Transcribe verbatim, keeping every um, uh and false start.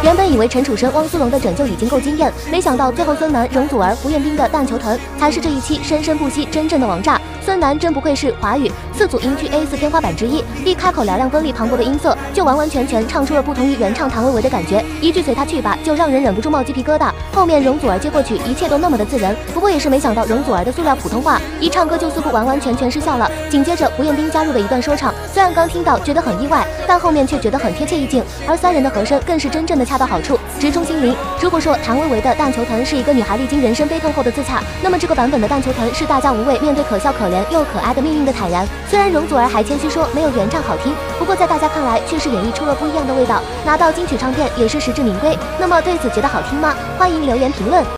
原本以为陈楚生、汪苏泷的拯救已经够惊艳，没想到最后孙楠、容祖儿、胡彦斌的蛋球臀才是这一期生生不息真正的王炸。孙楠真不愧是华语四组音区 A 四天花板之一，一开口嘹亮锋利磅礴的音色，就完完全全唱出了不同于原唱谭维维的感觉，一句随他去吧就让人忍不住冒鸡皮疙瘩。后面容祖儿接过曲，一切都那么的自然，不过也是没想到容祖儿的塑料普通话一唱歌就似乎完完全全失效了。紧接着胡彦斌加入了一段说唱，虽然刚听到觉得很意外，但后面却觉得很贴切意境，而三人的和声更是真正的恰到好处，直冲心灵。如果说谭维维的蛋球臀是一个女孩历经人生悲痛后的自洽，那么这个版本的蛋球臀是大家无畏面对可笑可怜又可爱的命运的坦然。虽然容祖儿还谦虚说没有原唱好听，不过在大家看来却是演绎出了不一样的味道，拿到金曲唱片也是实至名归。那么对此觉得好听吗？欢迎留言评论。